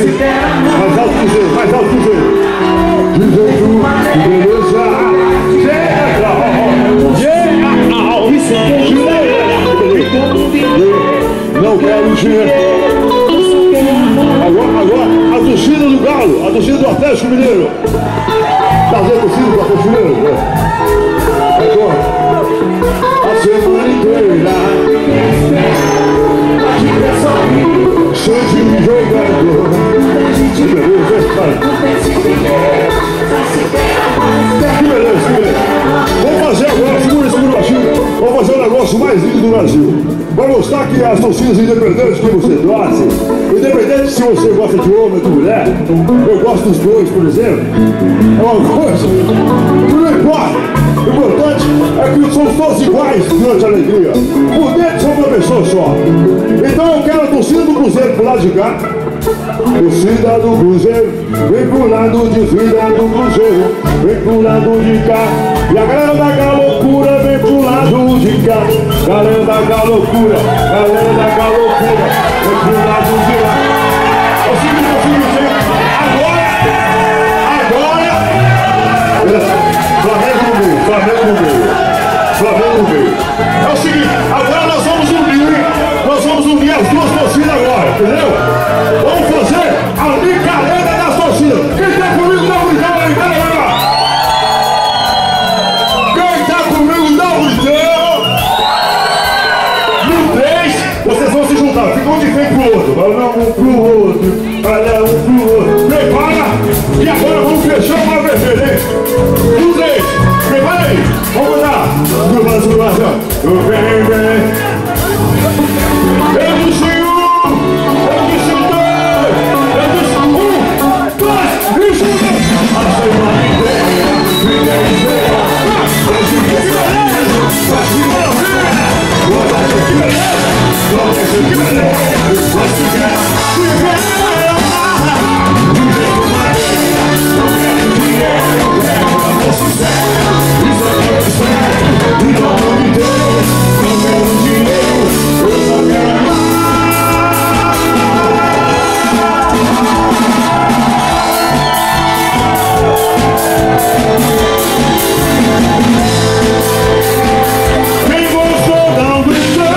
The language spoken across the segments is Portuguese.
Mais alto que você, mais alto que você. De jeito, de beleza, não quero dinheiro. Agora, a torcida do Galo, a torcida do Atlético Mineiro. Tá vendo a torcida do Atlético Mineiro? Agora, a semana inteira, sente um jogador. Que beleza, que beleza. Vamos fazer agora, segura baixinho. Vamos fazer o negócio mais lindo do Brasil. Vai mostrar que as torcidas independentes que você torce, independente se você gosta de homem ou de mulher, eu gosto dos dois, por exemplo, é uma coisa que não importa. O importante é que somos todos iguais durante a alegria. Por dentro somos uma pessoa só. Então eu quero a torcida do Cruzeiro pro lado de cá. Torcida do Cruzeiro, vem pro lado de vida do Cruzeiro, vem pro lado de cá. E a galera da galocura vem pro lado de cá. Galera da galocura, galera da galocura, vem pro lado de lá. É o seguinte, agora, Flamengo no meio, Flamengo no meio, Flamengo no meio. É o seguinte, agora nós vamos unir as duas torcidas agora, entendeu? Vamos fazer a brincadeira das torcidas. Quem tá comigo dá um gritão aí, galera! Quem tá comigo dá um gritão! No 3, vocês vão se juntar, fica um de frente pro outro. Olha um pro outro, olha um pro outro. Prepara! E agora vamos fechar uma vermelha, hein? No 3, prepara aí, vamos lá! Vem, vem! Eu disse 1, eu disse 2, eu disse 1, 2, e junto! A semana inteira, vida inteira, vai se beleza, vai se maravilha, vai se beleza, vai se beleza, vai se beleza, de jeito maneira, não quero dinheiro, eu quero amor sincero, isso é o que eu espero, e não me Deus, não quero dinheiro, eu só quero amar. Quem gostou dá um gritão.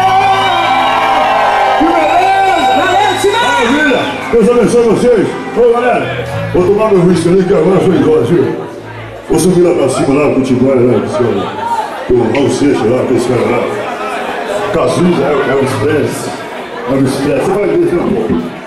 Que beleza! Maravilha! Deus abençoe vocês. Ô galera, vou tomar meu whisky ali que agora foi igual, viu? Vou subir lá pra cima lá pro Tijuana, lá, o Raul Seixas lá, com esse cara lá. Cazuza, é o Express. É o Express, você vai ver, seu povo.